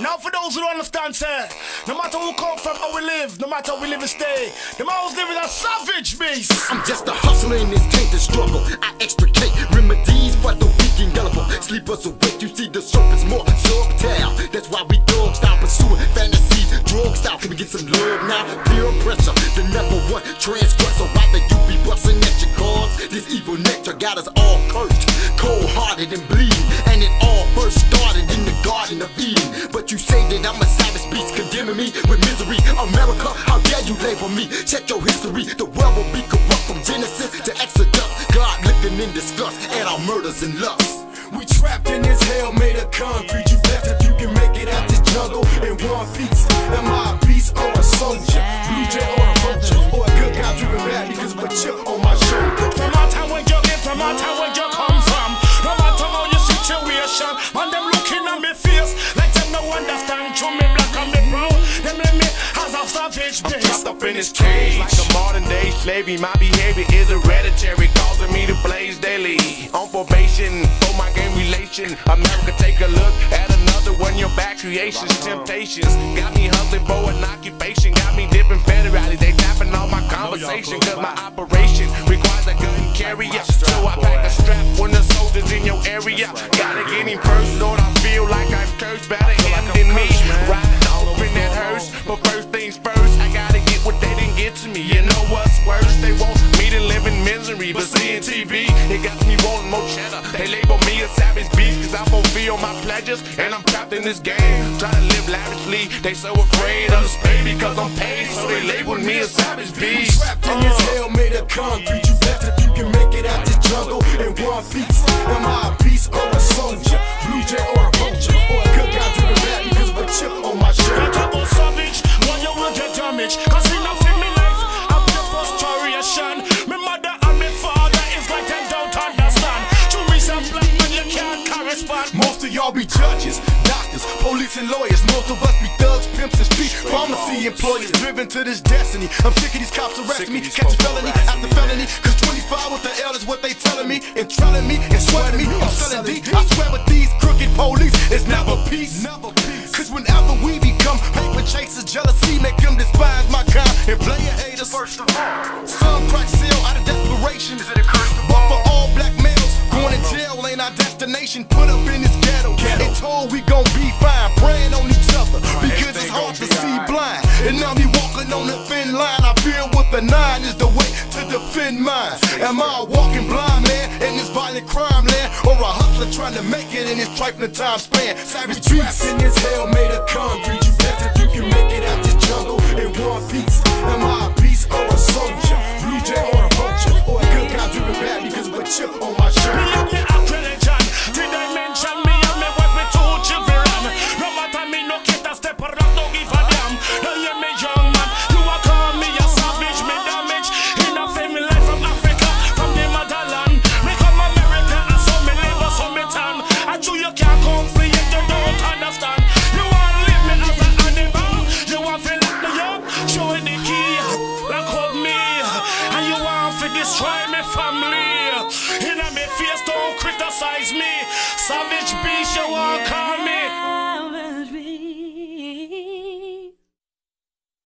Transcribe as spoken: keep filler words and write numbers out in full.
Now for those who don't understand, sir, no matter who come from, how we live, no matter how we live and stay, them always live in a savage beast. I'm just a hustler in this tainted struggle. I extricate remedies for the weak and gullible. Sleepers awake, you see the serpent's more subtle. That's why we dog style pursuing fantasies, drug style. Can we get some love now? Peer pressure, the number one transgressor. Rather you be busting at your cars. This evil nectar got us all cursed, cold-hearted and bleeding. And it all first started in the Garden of Eden. But you say that I'm a savage beast, condemning me with misery. America, how dare you label me? Check your history. The world will be corrupt from Genesis to Exodus. God living in disgust at our murders and lusts. We trapped in this hell made of concrete. You left if you can make it out the jungle in one piece. Am I a beast or a soldier? Blue jay or a vulture? Or a good guy driven bad because of a chip on my shoulder? From our time when you get, from our time when you come from, no matter how your situation, man, them looking at me face like them no understand. Through me black and me brown, them let me as a savage bitch. I'm trapped up in this cage like a modern day slavery. My behavior is hereditary, causing me to blaze daily. On probation for my game relation. America, take a look at another one. Your back creations, temptations got me hustling for an occupation. Got me dipping federally. They tapping on my conversation, cause my operation requires a gun carrier. So I pack a strap when the soldiers in your area. Gotta get him first, Lord. I feel like I'm cursed, better him than me. Riding off in that hearse, but first things first, I gotta get what they didn't get to me. You know what's worse? They want me to live in misery, but seeing T V, it got me wanting more cheddar. They label me a savage beast, cause I fulfill my pleasures, and I'm trapped in this game, trying to live lavishly. They so afraid of the spade because I'm paid, so they label me a savage beast. We trapped in this hell made of concrete. You left if you can make it out the jungle in one piece. Am I a beast or a soldier? Blue jay or a vulture? Or a good guy driven bad because of a chip on my shoulder? Talk about savage, when you will get damaged. Cause enough in me life, I'm the frustration. My mother and my father is like them don't understand. To me some black man you can't correspond. Most of y'all be judges, doctors, police and lawyers. Most of us be thugs, pimps and street pharmacy employers, driven to this destiny. I'm sick of these cops arresting me, catch a felony after felony. Cause twenty-five with the L is what they telling me, and telling me and sweating me. I'm selling D. I swear with these crooked police, it's never peace. Never peace. Cause whenever we become paper chasers, jealousy make them despise my kind and player haters. First of all, some crack seal out of desperation. Is it a curse to but for all black males, going to jail ain't our destination. Put up in this ghetto, and told we gon' be fine, praying on each other because it's hard to see blind. And now me walking on the thin line. I feel with the nine is the way to defend mine. Am I a walking blind man in this violent crime land, or a hustler trying to make it in this trifling time span? Savage beast in this hell made of concrete. You bet if you can make it out the jungle in one piece. Am I a beast or a soldier? Blue jay or a vulture? Or a good guy driven bad because of a chip on my shoulder? Me have me act religion. Did I mention me and me wife with two children? No matter me no kid a step or don't give a damn. Now you me young man, you a call me a savage, me damage. In a family life from Africa, from the motherland. Me come America and so me live and so me tan. And you you can't comprehend, you don't understand. You want live me as an animal, you want feel like me young, showing the key, lock up me. And you want to destroy me family. In a me face don't criticize me. Savage beast you want.